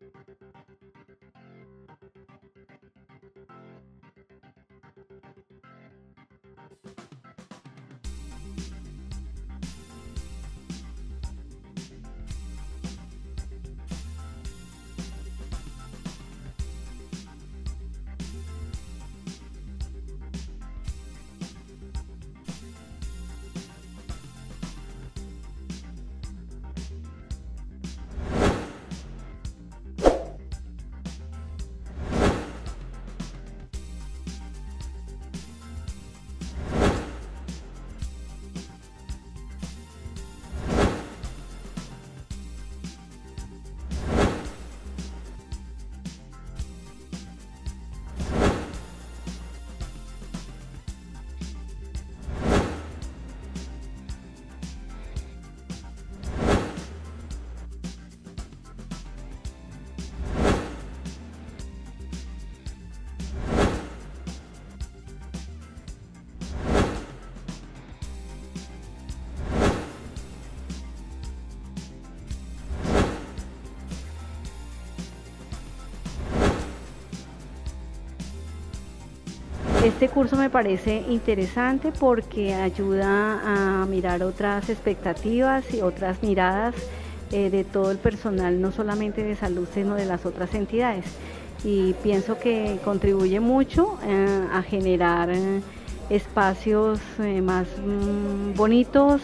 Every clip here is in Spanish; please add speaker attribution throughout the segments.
Speaker 1: Este curso me parece interesante porque ayuda a mirar otras expectativas y otras miradas de todo el personal, no solamente de salud, sino de las otras entidades. Y pienso que contribuye mucho a generar espacios más bonitos,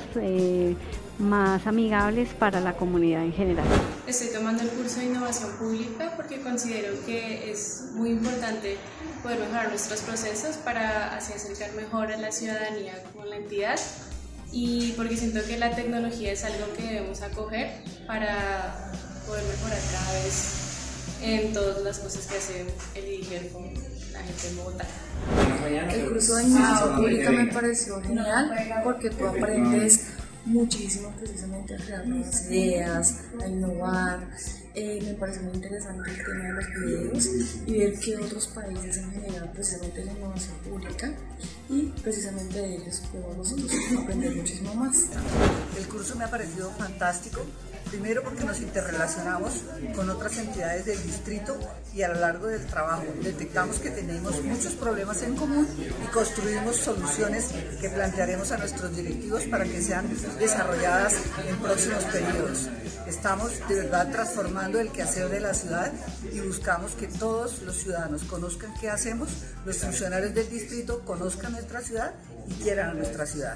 Speaker 1: más amigables para la comunidad en general.
Speaker 2: Estoy tomando el curso de innovación pública porque considero que es muy importante poder mejorar nuestros procesos para así acercar mejor a la ciudadanía con la entidad, y porque siento que la tecnología es algo que debemos acoger para poder mejorar cada vez en todas las cosas que hace el IDIGER con la gente en Bogotá.
Speaker 3: El curso de innovación pública me pareció genial porque tú aprendes muchísimo precisamente a crear nuevas ideas, a innovar. Me parece muy interesante el tema de los videos y ver que otros países han generado precisamente la innovación pública, y precisamente de ellos podemos nosotros aprender muchísimo más.
Speaker 4: El curso me ha parecido fantástico, primero porque nos interrelacionamos con otras entidades del distrito y a lo largo del trabajo detectamos que tenemos muchos problemas en común y construimos soluciones que plantearemos a nuestros directivos para que sean desarrolladas en próximos periodos. Estamos de verdad transformando el quehacer de la ciudad y buscamos que todos los ciudadanos conozcan qué hacemos, los funcionarios del distrito conozcan nuestra ciudad y quieran a nuestra ciudad.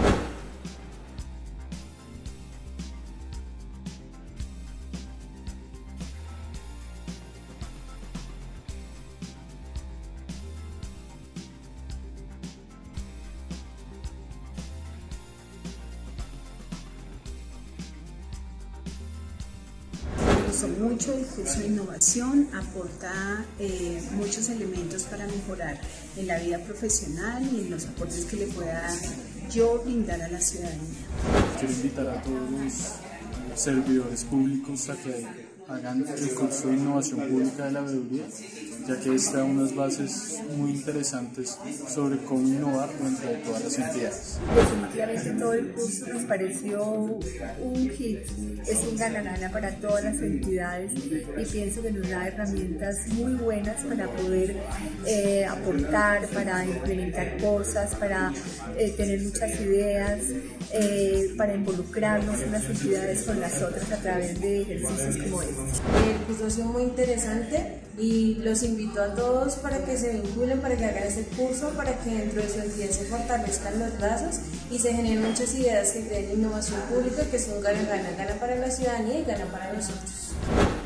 Speaker 5: Me gustó mucho el curso de innovación, aporta muchos elementos para mejorar en la vida profesional y en los aportes que le pueda yo brindar a la ciudadanía.
Speaker 6: Quiero invitar a todos los servidores públicos a que hagan el curso de innovación pública de la veeduría, ya que da unas bases muy interesantes sobre cómo innovar dentro de todas las entidades.
Speaker 3: Definitivamente todo el curso nos pareció un hit, es un gana-gana para todas las entidades, y pienso que nos da herramientas muy buenas para poder aportar, para implementar cosas, para tener muchas ideas, para involucrarnos unas entidades con las otras a través de ejercicios como este.
Speaker 7: El curso ha sido muy interesante y los invito a todos para que se vinculen, para que hagan este curso, para que dentro de su entidad se fortalezcan los lazos y se generen muchas ideas que creen innovación pública, que es un gana-gana, gana para la ciudadanía y gana para nosotros.